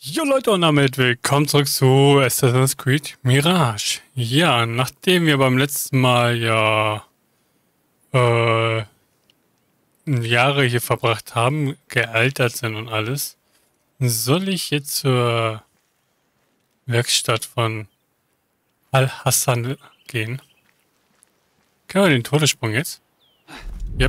Jo Leute und damit willkommen zurück zu Assassin's Creed Mirage. Ja, nachdem wir beim letzten Mal äh, Jahre hier verbracht haben, gealtert sind und alles, soll ich jetzt zur Werkstatt von Al-Hassan gehen. Können wir den Todessprung jetzt? Yep.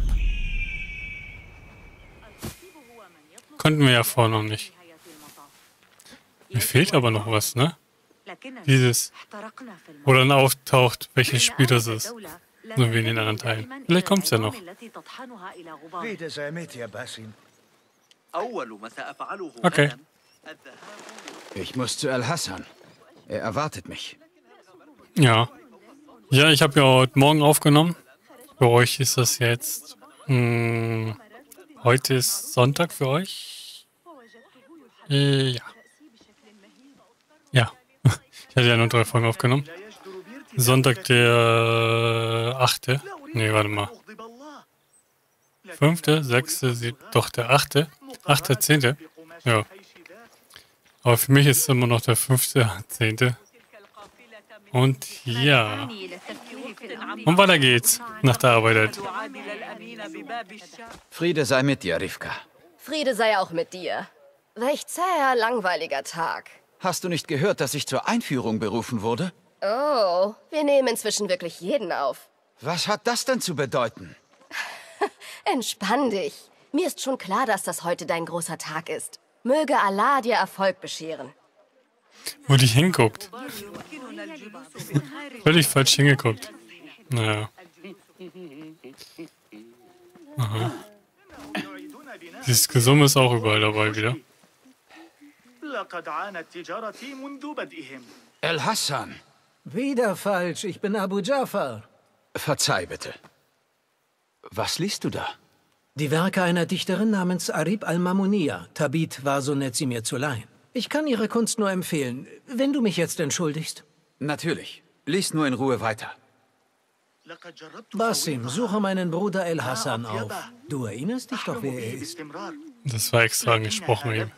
Konnten wir ja vorher noch nicht. Mir fehlt aber noch was, ne? Dieses, wo dann auftaucht, welches Spiel das ist. So wie in den anderen Teilen. Vielleicht kommt's ja noch. Okay. Ich muss zu Al-Hassan. Er erwartet mich. Ja. Ja, ich habe ja heute Morgen aufgenommen. Für euch ist das jetzt... heute ist Sonntag für euch. Ja. Ja. Ich hatte ja nur 3 Folgen aufgenommen. Sonntag der 8. Nee, warte mal. 5., 6., 7., doch der 8. 8., 10. Ja. Aber für mich ist es immer noch der 5., 10. Und ja. Und weiter geht's nach der Arbeit. Friede sei mit dir, Rivka. Friede sei auch mit dir. Welch zäher, langweiliger Tag. Hast du nicht gehört, dass ich zur Einführung berufen wurde? Oh, wir nehmen inzwischen wirklich jeden auf. Was hat das denn zu bedeuten? Entspann dich. Mir ist schon klar, dass das heute dein großer Tag ist. Möge Allah dir Erfolg bescheren. Wo die hinguckt. Völlig falsch hingeguckt. Naja. Aha. Dieses Gesumme ist auch überall dabei wieder. Al-Hassan. Wieder falsch, ich bin Abu Jafar. Verzeih bitte. Was liest du da? Die Werke einer Dichterin namens Arib al-Mamunia. Tabit war so nett, sie mir zu leihen. Ich kann ihre Kunst nur empfehlen, wenn du mich jetzt entschuldigst. Natürlich. Lies nur in Ruhe weiter. Basim, suche meinen Bruder Al-Hassan auf. Du erinnerst dich doch, wer er ist. Das war extra angesprochen eben.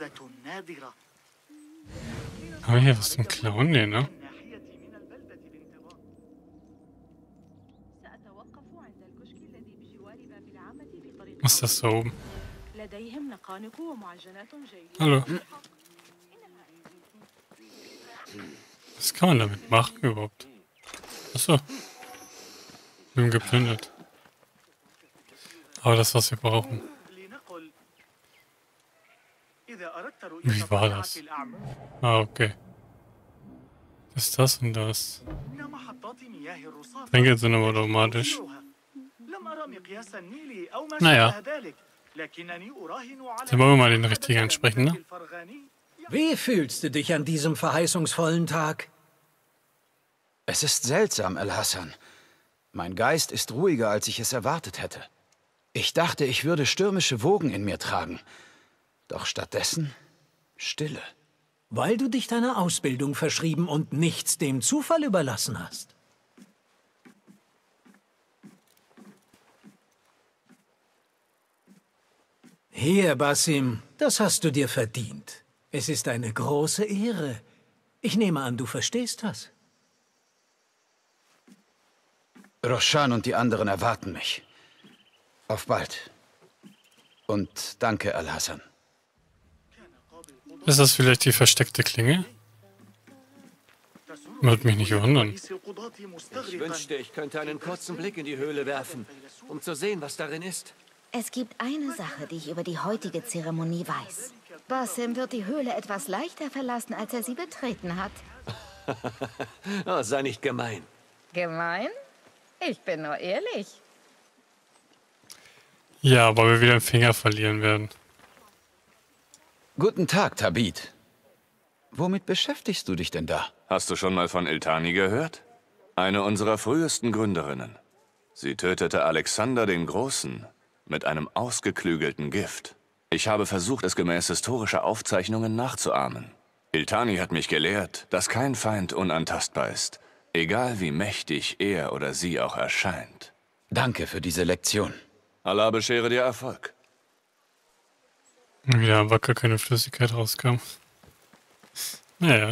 Haben wir hier was zum Klauen? Nee, ne? Was ist das da oben? Hallo. Was kann man damit machen überhaupt? Achso. Wir haben geplündert. Aber das, was wir brauchen. Wie war das? Ah, okay. Das ist das und das. Tränke sind aber automatisch. Naja. Dann wollen wir mal den richtigen ansprechen, ne? Wie fühlst du dich an diesem verheißungsvollen Tag? Es ist seltsam, Al-Hassan. Mein Geist ist ruhiger, als ich es erwartet hätte. Ich dachte, ich würde stürmische Wogen in mir tragen. Doch stattdessen Stille. Weil du dich deiner Ausbildung verschrieben und nichts dem Zufall überlassen hast. Hier, Basim, das hast du dir verdient. Es ist eine große Ehre. Ich nehme an, du verstehst das. Roshan und die anderen erwarten mich. Auf bald. Und danke, Al-Hassan. Ist das vielleicht die versteckte Klinge? Würde mich nicht wundern. Ich wünschte, ich könnte einen kurzen Blick in die Höhle werfen, um zu sehen, was darin ist. Es gibt eine Sache, die ich über die heutige Zeremonie weiß. Basim wird die Höhle etwas leichter verlassen, als er sie betreten hat. Oh, sei nicht gemein. Gemein? Ich bin nur ehrlich. Ja, weil wir wieder den Finger verlieren werden. Guten Tag, Tabit. Womit beschäftigst du dich denn da? Hast du schon mal von Iltani gehört? Eine unserer frühesten Gründerinnen. Sie tötete Alexander den Großen mit einem ausgeklügelten Gift. Ich habe versucht, es gemäß historischer Aufzeichnungen nachzuahmen. Iltani hat mich gelehrt, dass kein Feind unantastbar ist, egal wie mächtig er oder sie auch erscheint. Danke für diese Lektion. Allah beschere dir Erfolg. Wieder wacker keine Flüssigkeit rauskam. Naja.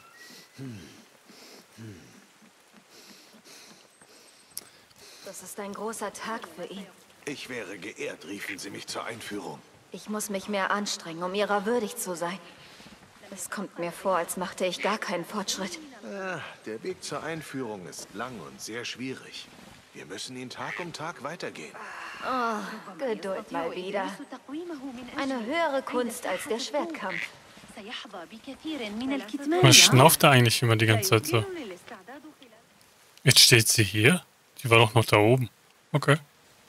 Das ist ein großer Tag für ihn. Ich wäre geehrt, riefen Sie mich zur Einführung. Ich muss mich mehr anstrengen, um ihrer würdig zu sein. Es kommt mir vor, als machte ich gar keinen Fortschritt. Der Weg zur Einführung ist lang und sehr schwierig. Wir müssen ihn Tag um Tag weitergehen. Oh, Geduld mal wieder. Eine höhere Kunst als der Schwertkampf. Was schnauft er eigentlich immer die ganze Zeit so? Jetzt steht sie hier? Die war doch noch da oben. Okay.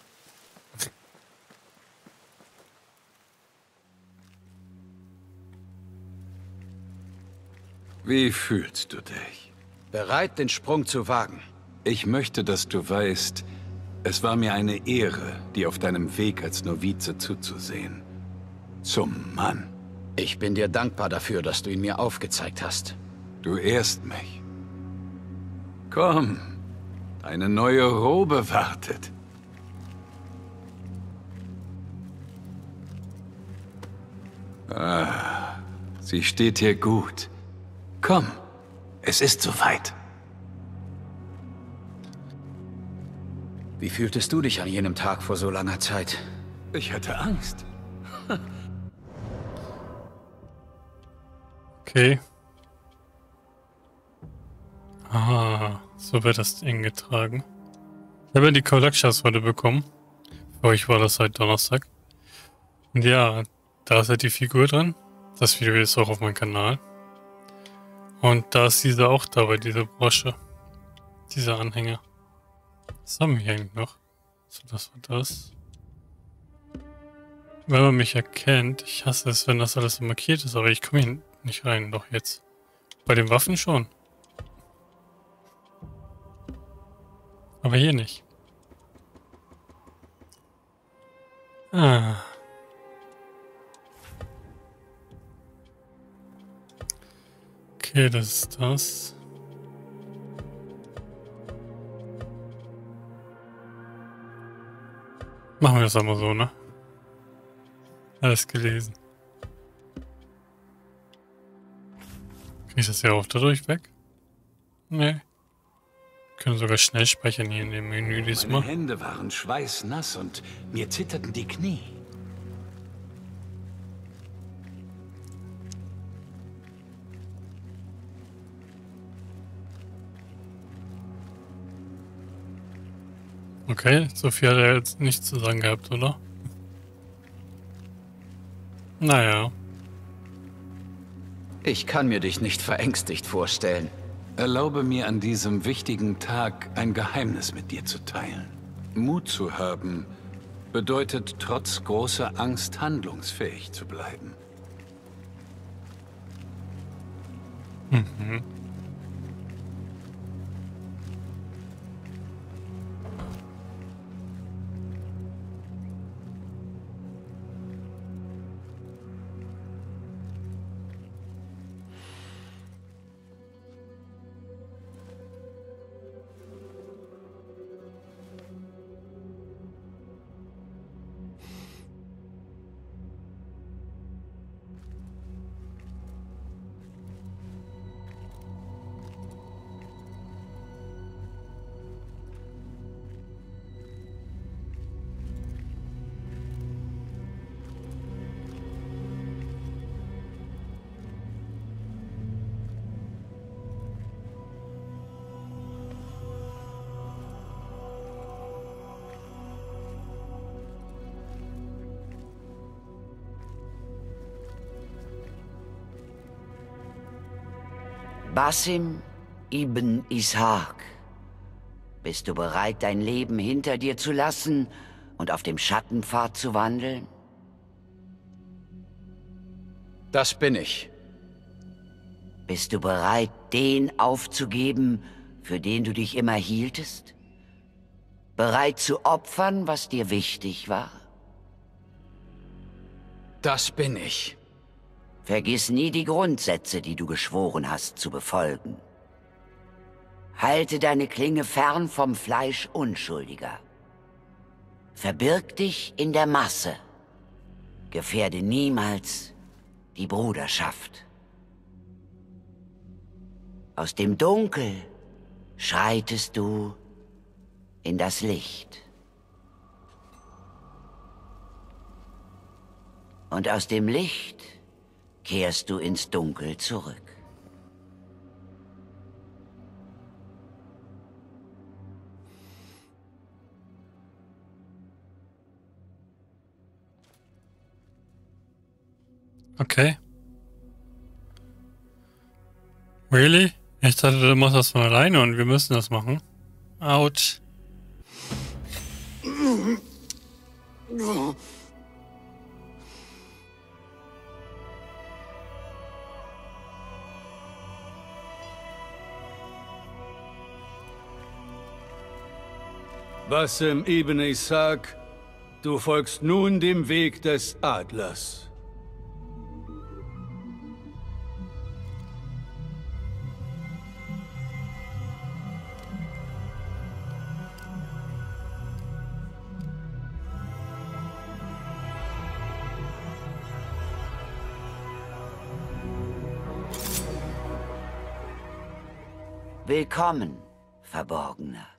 Wie fühlst du dich? Bereit, den Sprung zu wagen. Ich möchte, dass du weißt, es war mir eine Ehre, dir auf deinem Weg als Novize zuzusehen. Zum Mann. Ich bin dir dankbar dafür, dass du ihn mir aufgezeigt hast. Du ehrst mich. Komm, eine neue Robe wartet. Sie steht dir gut. Komm, es ist soweit. Wie fühltest du dich an jenem Tag vor so langer Zeit? Ich hatte Angst. Okay. Ah, so wird das Ding getragen. Ich habe ja die Collectors heute bekommen. Für euch war das seit Donnerstag. Und ja, da ist halt die Figur drin. Das Video ist auch auf meinem Kanal. Und da ist diese auch dabei, diese Brosche. Dieser Anhänger. Was haben wir hier eigentlich noch? So, das war das. Wenn man mich erkennt, ich hasse es, wenn das alles so markiert ist, aber ich komme hier nicht rein, doch jetzt. Bei den Waffen schon. Aber hier nicht. Ah. Okay, das ist das. Machen wir das einmal so, ne? Alles gelesen. Krieg ich das ja auch dadurch weg? Nee. Können sogar schnell speichern hier in dem Menü diesmal. Meine Hände waren schweißnass und mir zitterten die Knie. Okay, so viel hat er jetzt nicht zu sagen gehabt, oder? Naja. Ich kann mir dich nicht verängstigt vorstellen. Erlaube mir an diesem wichtigen Tag ein Geheimnis mit dir zu teilen. Mut zu haben bedeutet trotz großer Angst handlungsfähig zu bleiben. Mhm. Basim ibn Ishaq, bist du bereit, dein Leben hinter dir zu lassen und auf dem Schattenpfad zu wandeln? Das bin ich. Bist du bereit, den aufzugeben, für den du dich immer hieltest? Bereit zu opfern, was dir wichtig war? Das bin ich. Vergiss nie die Grundsätze, die du geschworen hast zu befolgen. Halte deine Klinge fern vom Fleisch Unschuldiger. Verbirg dich in der Masse. Gefährde niemals die Bruderschaft. Aus dem Dunkel schreitest du in das Licht. Und aus dem Licht kehrst du ins Dunkel zurück. Okay. Really? Ich dachte, du machst das von alleine und wir müssen das machen. Autsch. Bassem ibn Ishaq, du folgst nun dem Weg des Adlers. Willkommen, Verborgener.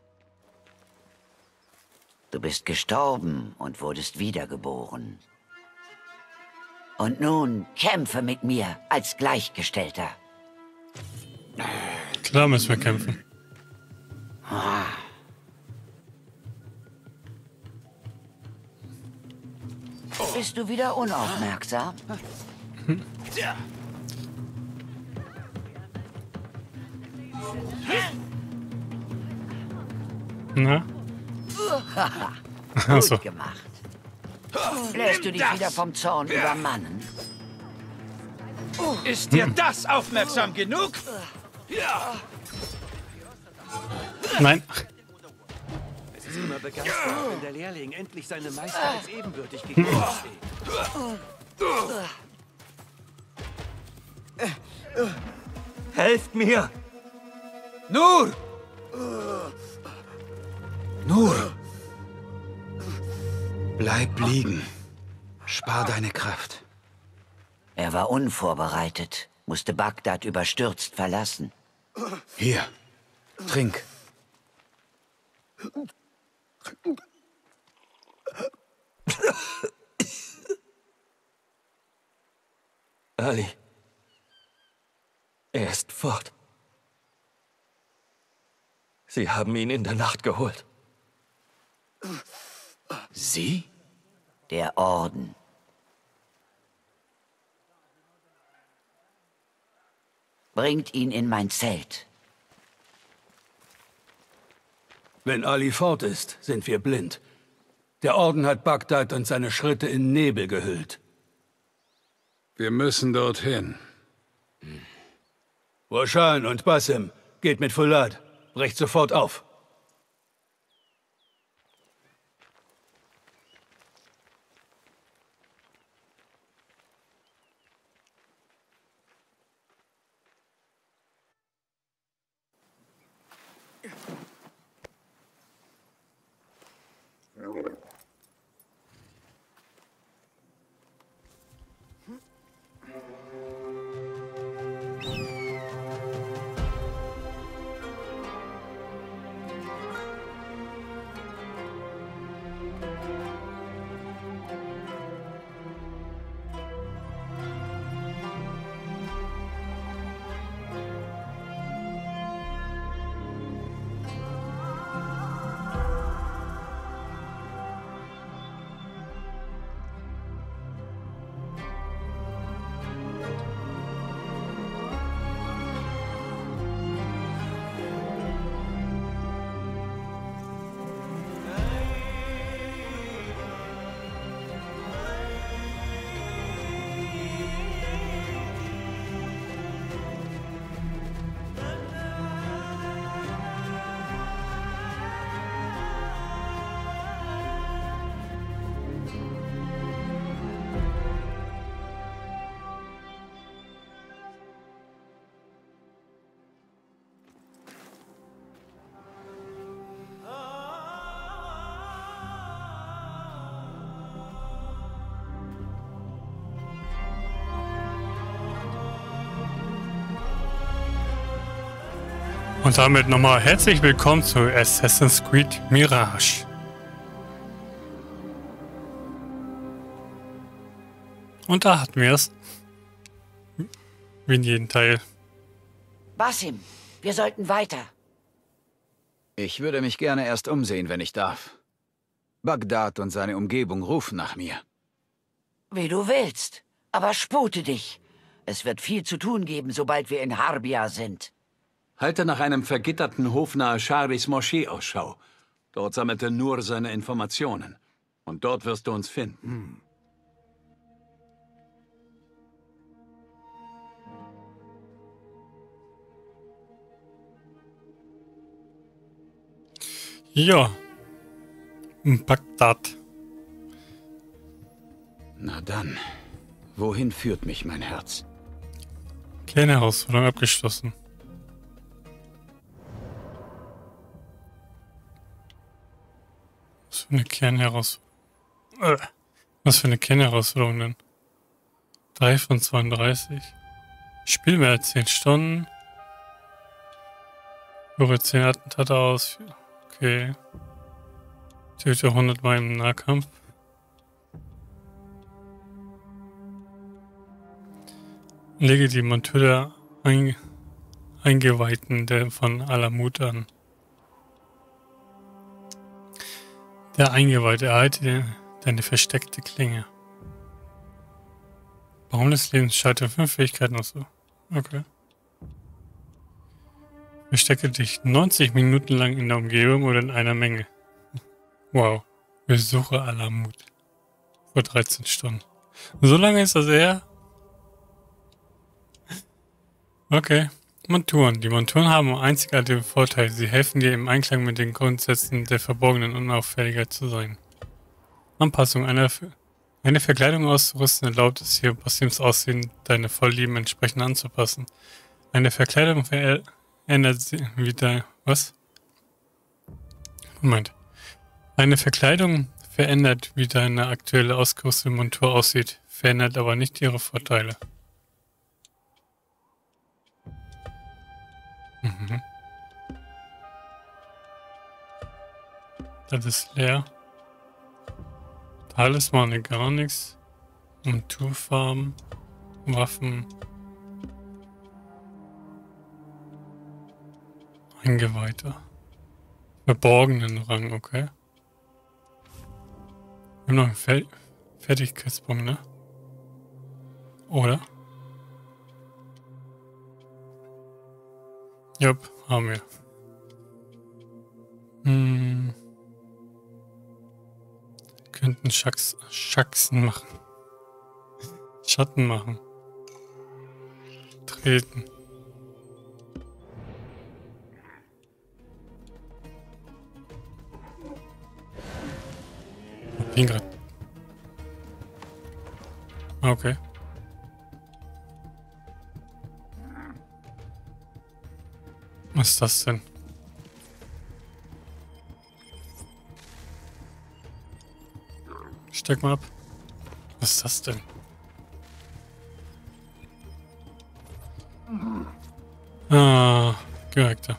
Du bist gestorben und wurdest wiedergeboren. Und nun kämpfe mit mir als Gleichgestellter. Klar müssen wir kämpfen. Bist du wieder unaufmerksam? Na? Gut gemacht. Lässt du dich wieder vom Zorn übermannen? Ist dir das aufmerksam genug? Nein. Es ist immer begeisternd, wenn der Lehrling endlich seinem Meister als ebenbürtig gegenübersteht. Helft mir! Nur! Nur! Bleib liegen. Spar deine Kraft. Er war unvorbereitet, musste Bagdad überstürzt verlassen. Hier, trink. Ali. Er ist fort. Sie haben ihn in der Nacht geholt. Sie? Der Orden. Bringt ihn in mein Zelt. Wenn Ali fort ist, sind wir blind. Der Orden hat Bagdad und seine Schritte in Nebel gehüllt. Wir müssen dorthin. Roshan und Bassem, geht mit Fulad. Brecht sofort auf. Und damit nochmal herzlich willkommen zu Assassin's Creed Mirage. Und da hatten wir es. Wie in jedem Teil. Basim, wir sollten weiter. Ich würde mich gerne erst umsehen, wenn ich darf. Bagdad und seine Umgebung rufen nach mir. Wie du willst, aber spute dich. Es wird viel zu tun geben, sobald wir in Harbia sind. Halte nach einem vergitterten Hof nahe Sharis Moschee Ausschau. Dort sammelte Nur seine Informationen. Und dort wirst du uns finden. Ja. Bagdad. Na dann, wohin führt mich mein Herz? Kleine Herausforderung abgeschlossen. Was für eine Kernherausforderung. Was für eine Kernherausforderung denn? 3 von 32. Spiel mehr als 10 Stunden. Führe 10 Attentate aus. Okay. Töte 100 Mal im Nahkampf. Lege die Montur der Eingeweihten von Alamut an. Der Eingeweihte erhalte deine versteckte Klinge. Baum des Lebens schaltet 5 Fähigkeiten aus. Okay. Verstecke dich 90 Minuten lang in der Umgebung oder in einer Menge. Wow. Besuche Alamut. Vor 13 Stunden. So lange ist das her? Okay. Monturen. Die Monturen haben einzigartige Vorteile. Sie helfen dir im Einklang mit den Grundsätzen der verborgenen Unauffälligkeit zu sein. Anpassung. Eine Verkleidung auszurüsten erlaubt es hier, Basims Aussehen deine Vorlieben entsprechend anzupassen. Eine Verkleidung verändert sie wieder... Was? Moment. Eine Verkleidung verändert, wie deine aktuelle ausgerüstete Montur aussieht, verändert aber nicht ihre Vorteile. Mhm. Das ist leer. Talismane gar nichts. Monturfarben, Waffen. Eingeweihter. Verborgenen Rang, okay. Wir haben noch einen Fertigkeitspunkt, ne? Oder? Jupp, haben wir. Könnten Schaxen machen. Schatten machen. Treten. Ich bin grad. Okay. Was ist das denn? Steck mal ab. Was ist das denn? Ah, Charakter.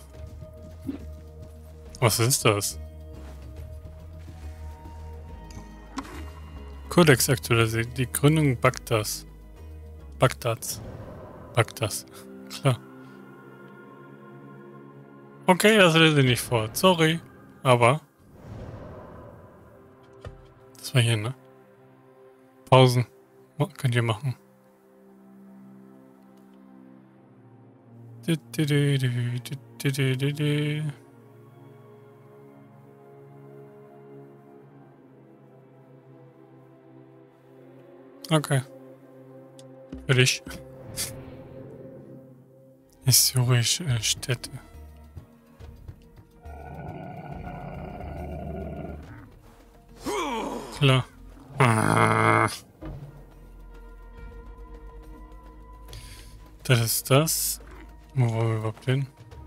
Was ist das? Kodex aktualisiert. Die Gründung Bagdads. Bagdads. Klar. Okay, das lese ich nicht vor. Sorry. Aber. Das war hier, ne? Pausen. Könnt ihr machen. Okay. Fertig. Historische Städte. Klar. Das ist das. Wo wollen wir überhaupt hin?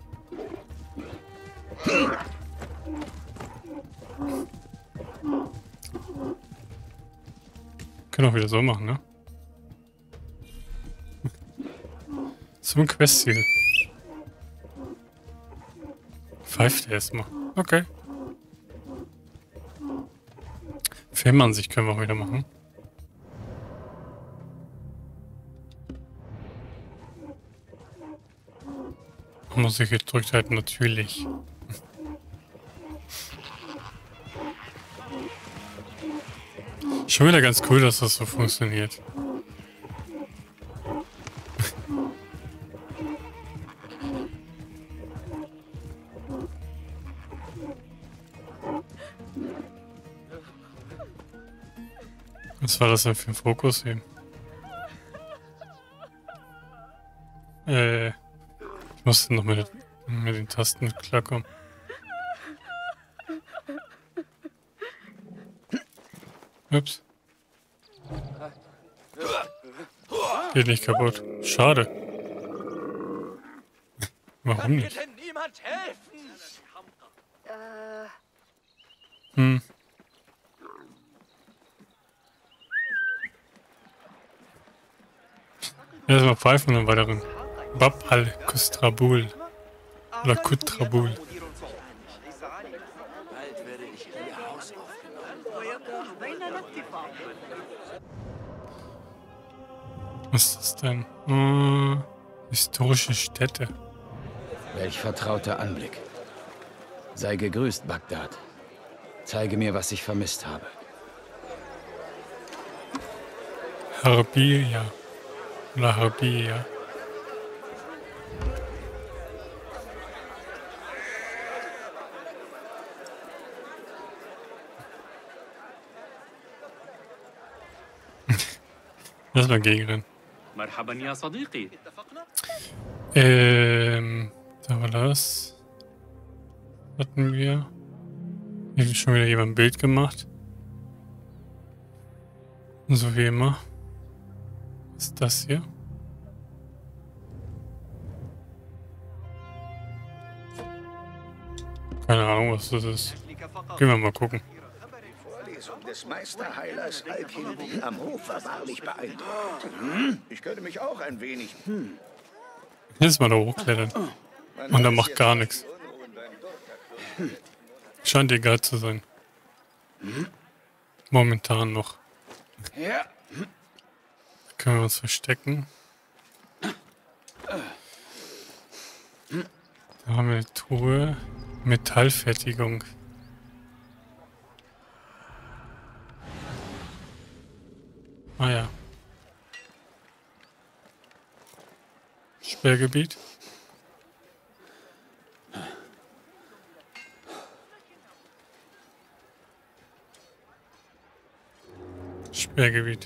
Können auch wieder so machen, ne? Zum Questziel. pfeift erstmal. Okay. Filmansicht können wir auch wieder machen. Musik gedrückt halt natürlich. Schon wieder ganz cool, dass das so funktioniert. Was war das denn für ein Fokus eben? Ich musste noch mit den Tasten klarkommen. Ups. Geht nicht kaputt. Schade. Warum nicht? Kann dir denn niemand helfen? Hm. Erstmal pfeifen und dann weiteren. Bab al-Kustrabul. Oder Kutrabul. Bald werde ich in ihr Haus aufgenommen. Was ist das denn? Historische Städte. Welch vertrauter Anblick. Sei gegrüßt, Bagdad. Zeige mir, was ich vermisst habe. Harbiya. Oder Harbiya. Lass mal gegenrennen. Da war das. Hatten wir. Hier hat schon wieder jemand ein Bild gemacht. So wie immer. Was ist das hier? Keine Ahnung, was das ist. Gehen wir mal gucken. Des Meisterheilers Al-Kilbi am Hof war wahrlich beeindruckend. Ich könnte mich auch ein wenig... Jetzt mal da hochklettern. Und er macht gar nichts. Scheint egal zu sein. Momentan noch. Ja. Da können wir uns verstecken. Da haben wir eine Truhe. Metallfertigung. Ah ja. Sperrgebiet. Sperrgebiet.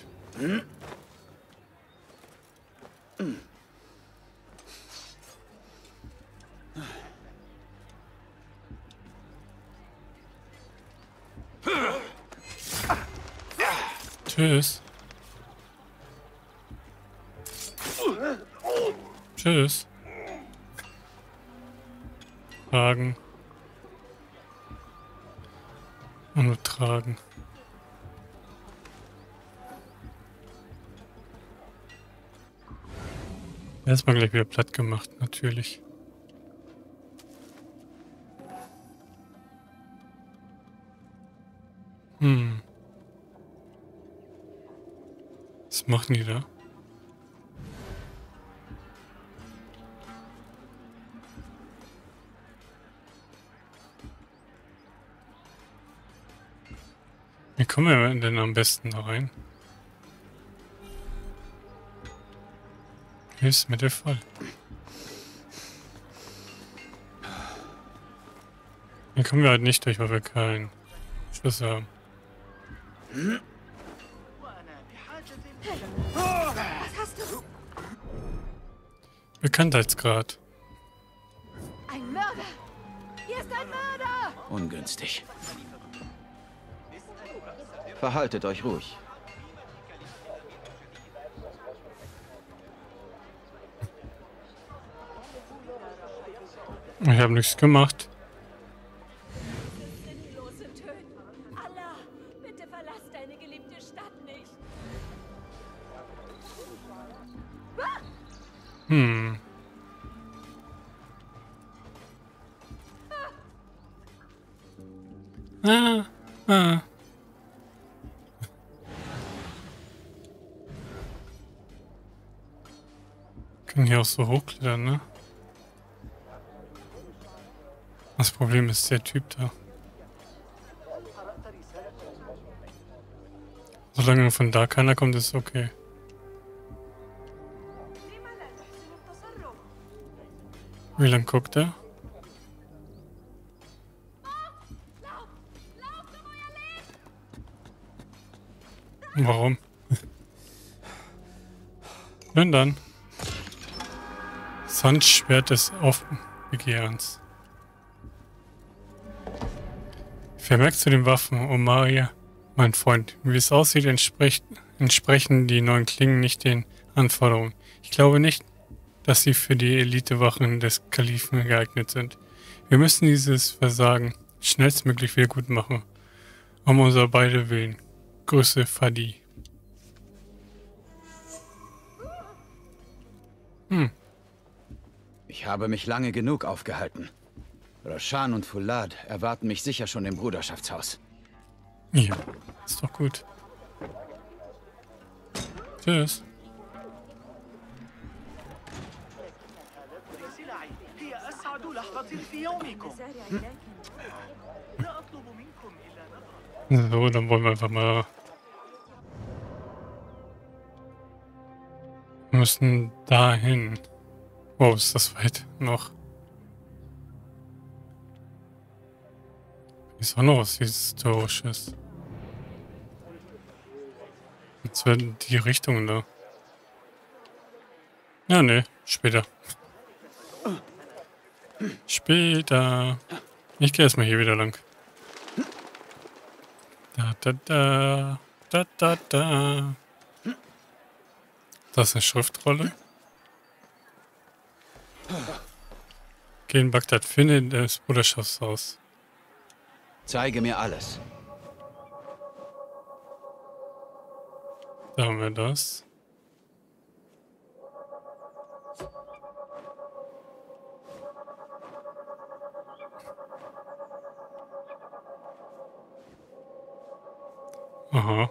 Tschüss. Tschüss. Tragen. Und nur tragen. Erstmal gleich wieder platt gemacht, natürlich. Was machen die da? Wie kommen wir denn am besten da rein? Hilfsmittel voll. Hier kommen wir halt nicht durch, weil wir keinen Schlüssel haben. Was hast du? Bekanntheitsgrad. Ein Mörder! Hier ist ein Mörder! Ungünstig. Verhaltet euch ruhig. Ich habe nichts gemacht. Sinnlose Töten. Allah, bitte verlass deine geliebte Stadt nicht. Können hier auch so hochklettern, ne? Das Problem ist der Typ da. Solange von da keiner kommt, ist okay. Wie lang guckt er? Warum? Nun dann. Sandschwert des Aufbegehrens. Vermerkt zu den Waffen, oh Maria, mein Freund. Wie es aussieht, entsprechen die neuen Klingen nicht den Anforderungen. Ich glaube nicht, dass sie für die Elitewachen des Kalifen geeignet sind. Wir müssen dieses Versagen schnellstmöglich wieder gut machen. Um unser beide Willen. Grüße, Fadi. Ich habe mich lange genug aufgehalten. Roshan und Fulad erwarten mich sicher schon im Bruderschaftshaus. Ja, ist doch gut. Tschüss. So, dann wollen wir einfach mal... Wir müssen dahin. Wow, ist das weit noch? Ist auch noch was Historisches. Jetzt werden die Richtungen da. Ja, ne, später. Später. Ich gehe erstmal hier wieder lang. Da, da, da. Da, da, da. Das ist eine Schriftrolle. Geh in Bagdad, finde das Bruderschaftshaus. Zeige mir alles. Da haben wir das. Aha.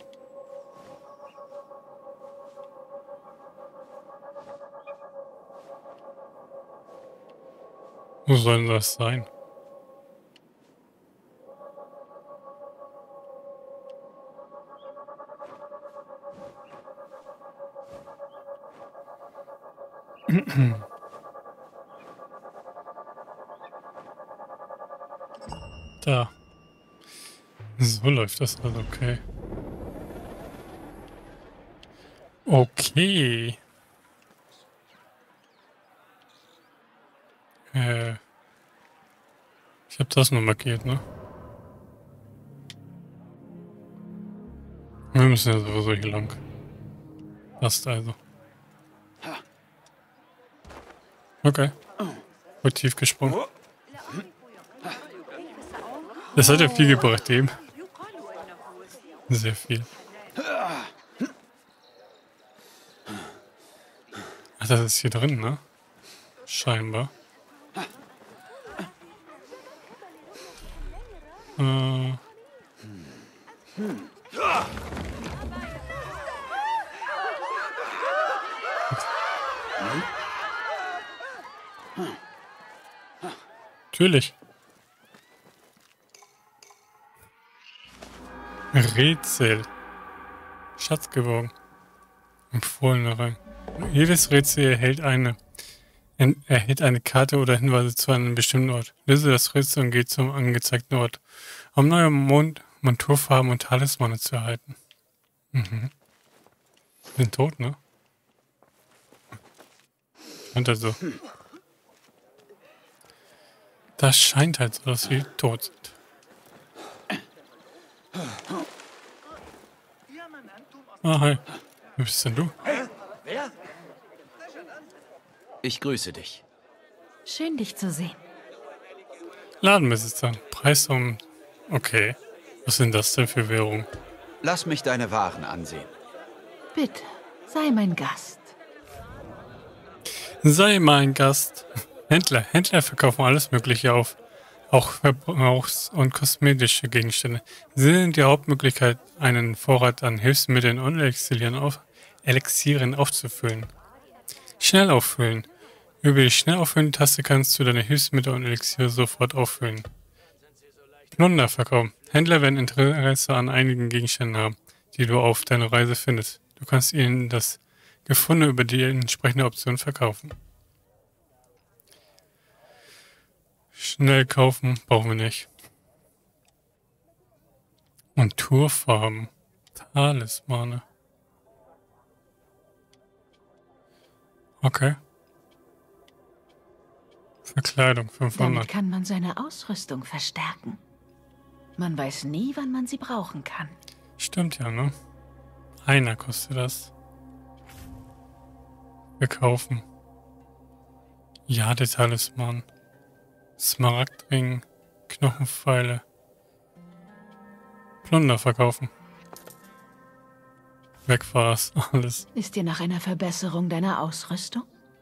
Wo soll denn das sein? Da. So läuft das also, okay. Okay. Ich habe das nur markiert, ne? Wir müssen ja sowieso hier lang. Passt also. Okay. Wird tief gesprungen. Das hat ja viel gebracht, dem. Sehr viel. Ach, das ist hier drin, ne? Scheinbar. Natürlich. Rätsel. Schatz geborgen. Empfohlener Rang. Jedes Rätsel erhält eine Karte oder Hinweise zu einem bestimmten Ort. Löse das Rätsel und geht zum angezeigten Ort, um neue Monturfarben und Talismane zu erhalten. Mhm. Sind tot, ne? Und also. Das scheint halt so, dass sie tot sind. Ah, hi. Wer bist denn du? Wer? Ich grüße dich. Schön, dich zu sehen. Ladenbesitzer. Preis um... Okay. Was sind das denn für Währungen? Lass mich deine Waren ansehen. Bitte, sei mein Gast. Sei mein Gast. Händler. Händler verkaufen alles Mögliche auf Auch Verbrauchs- und kosmetische Gegenstände. Sie sind die Hauptmöglichkeit, einen Vorrat an Hilfsmitteln und Elixieren aufzufüllen. Schnell auffüllen. Über die Schnellauffüllen-Taste kannst du deine Hilfsmittel und Elixiere sofort auffüllen. Plunderverkauf. Händler werden Interesse an einigen Gegenständen haben, die du auf deiner Reise findest. Du kannst ihnen das Gefundene über die entsprechende Option verkaufen. Schnell kaufen brauchen wir nicht. Und Tourfarben. Talismane. Okay. Verkleidung 500. Damit kann man seine Ausrüstung verstärken. Man weiß nie, wann man sie brauchen kann. Stimmt ja, ne? Einer kostet das. Wir kaufen. Ja, der Talisman. Smaragdring. Knochenpfeile. Plunder verkaufen. Weg war's. Alles. Ist dir nach einer Verbesserung deiner Ausrüstung?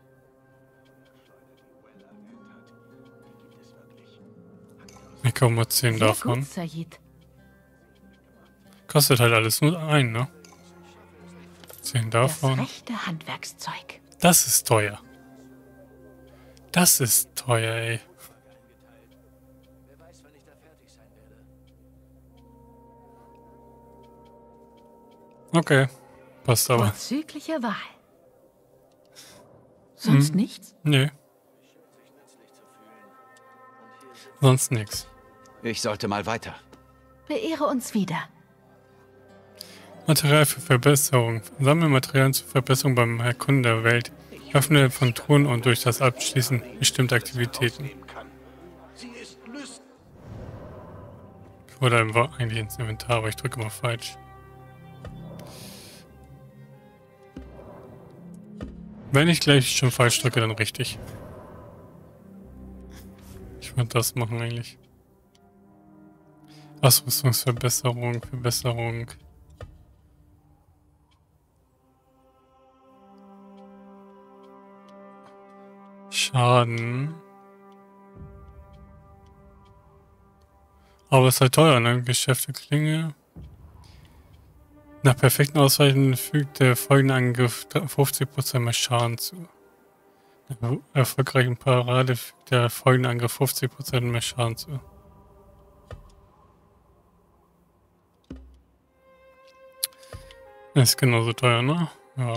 Ich kaufe mal 10 Sehr davon. gut, Sayid. Kostet halt alles nur ein, ne? 10 davon. Das rechte Handwerkszeug. Das ist teuer. Das ist teuer, ey. Okay, passt aber. Vorzügliche Wahl. Sonst nichts? Nee. Sonst nichts. Ich sollte mal weiter. Beehre uns wieder. Material für Verbesserung. Sammle Materialien zur Verbesserung beim Erkunden der Welt. Öffne von Truhen und durch das Abschließen bestimmte Aktivitäten. Oder eigentlich ins Inventar, aber ich drücke mal falsch. Wenn ich gleich schon falsch drücke, dann richtig. Ich würde das machen eigentlich. Ausrüstungsverbesserung, Verbesserung. Schaden. Aber es ist halt teuer, ne? Geschäfte Klinge. Nach perfekten Ausweichen fügt der folgende Angriff 50% mehr Schaden zu. Nach erfolgreichen Parade fügt der folgende Angriff 50% mehr Schaden zu. Ist genauso teuer, ne? Ja.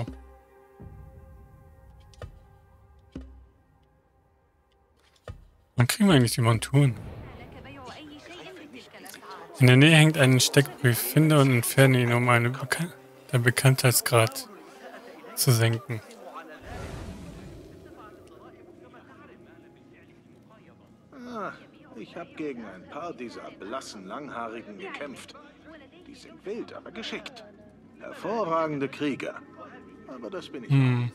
Wann kriegen wir eigentlich die Monturen? In der Nähe hängt ein Steckbrief. Finde und entferne ihn, um den Bekanntheitsgrad zu senken. Ah, ich habe gegen ein paar dieser blassen Langhaarigen gekämpft. Die sind wild, aber geschickt. Hervorragende Krieger. Aber das bin ich auch.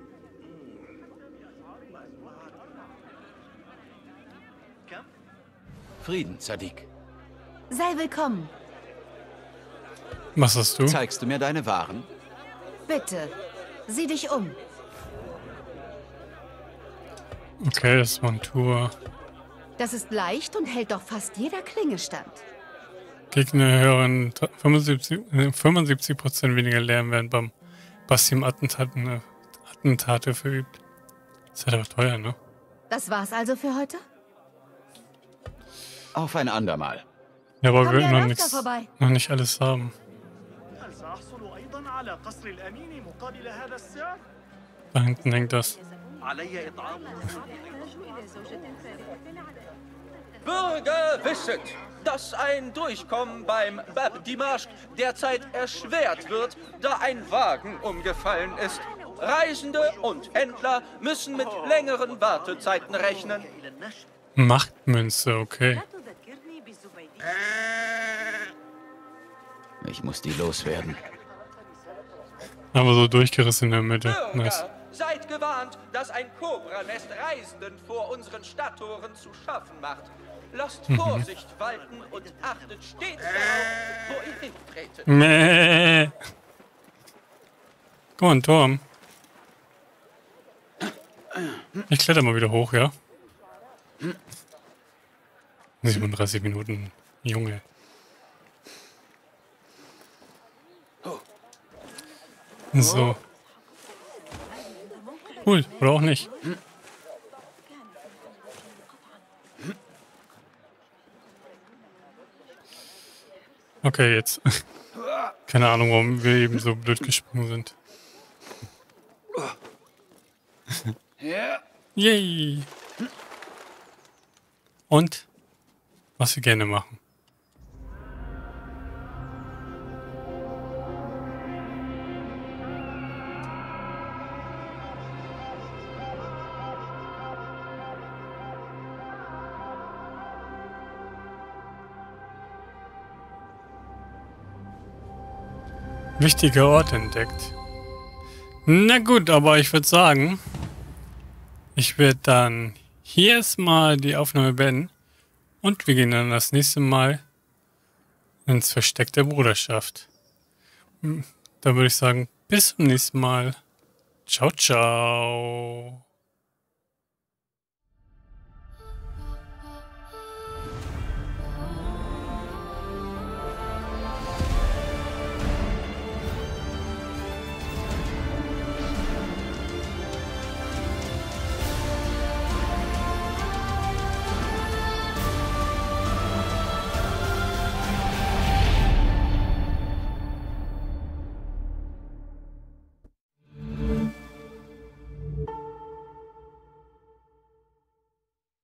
Frieden, Sadiq. Sei willkommen. Was hast du? Zeigst du mir deine Waren? Bitte, sieh dich um. Okay, das ist Montur. Das ist leicht und hält doch fast jeder Klinge stand. Gegner hören 75% weniger Lärm, während beim Basim Attentate verübt. Das ist halt aber teuer, ne? Das war's also für heute? Auf ein andermal. Ja, aber Komm wir ja noch öfter nichts, vorbei. noch nicht alles haben. Da hinten hängt das. Bürger, wisset, dass ein Durchkommen beim Bab Dimashq derzeit erschwert wird, da ein Wagen umgefallen ist. Reisende und Händler müssen mit längeren Wartezeiten rechnen. Machtmünze, okay. Ich muss die loswerden. Aber so durchgerissen in der Mitte. Nice. Bürger, seid gewarnt, dass ein Kobranest Reisenden vor unseren Stadttoren zu schaffen macht. Lasst Vorsicht walten und achtet stets darauf, wo ihr hintretet. Mäh. Guck mal, ein Turm. Ich kletter mal wieder hoch, ja? 37 Minuten, Junge. So. Cool, oder auch nicht. Okay, jetzt. Keine Ahnung, warum wir eben so blöd gesprungen sind. Yay! Und was wir gerne machen. Wichtiger Ort entdeckt. Na gut, aber ich würde sagen, ich werde dann hier erstmal die Aufnahme beenden und wir gehen dann das nächste Mal ins Versteck der Bruderschaft. Da würde ich sagen, bis zum nächsten Mal. Ciao, ciao.